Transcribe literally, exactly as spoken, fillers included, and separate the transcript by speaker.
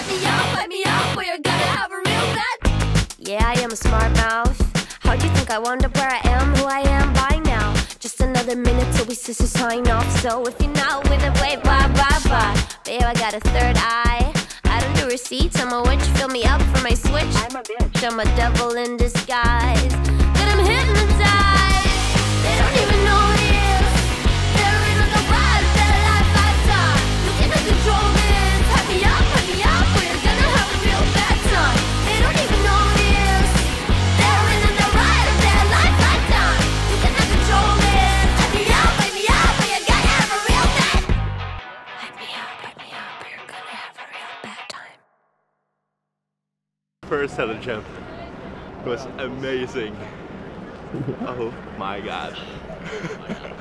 Speaker 1: me up, hype me up, or you're gonna have a real bad.
Speaker 2: Yeah, I am a smart mouth. How'd you think I wound up where I am, who I am by now? Just another minute till we sister sign off. So if you're not with it, wait, bye, bye, bye. Babe, I got a third eye. I don't do receipts, I'm a witch, fill me up for my switch.
Speaker 3: I'm a bitch.
Speaker 2: I'm a devil in disguise. Got 'em hypnotized. They don't even know what it is. They're in on the ride of their life lifetime. You cannot control this. Hype me up, hype me up, or you're gonna have a real bad time. They don't even know what it is. They're in on the ride of their life lifetime. You cannot control this. Hype me up, hype me up, or you're gonna have a real bad. Hype me up, hype me up, or you're gonna have a real bad time.
Speaker 4: First Heli jump was amazing. Oh my god.